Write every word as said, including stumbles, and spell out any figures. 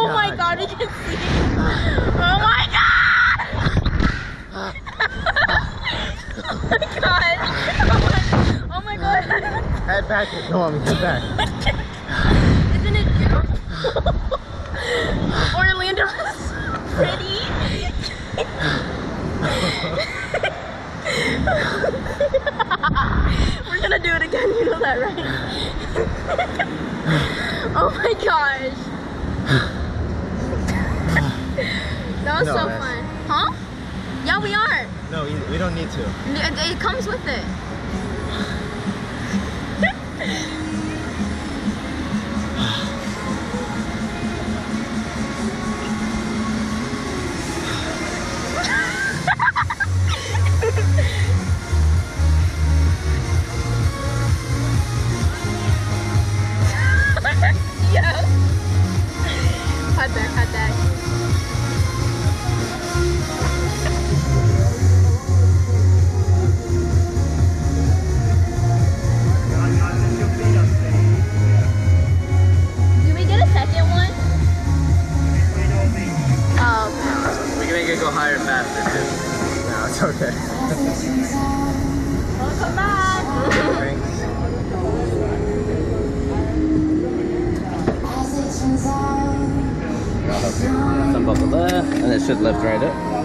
Oh my god, you can see. Oh my god! Oh my god! Oh my god! Head back. No, mommy, head back. Isn't it beautiful? Orlando is pretty. We're gonna do it again, you know that, right? Oh my gosh. That was No, so man. fun. Huh? Yeah, we are. No, we, we don't need to. It, it comes with it. Yeah. Hot back, hot back. Do we get a second one? Oh, okay. We can make it go higher faster too. No, it's okay. Welcome back. Thanks. Unbuckle there, and it should lift right up.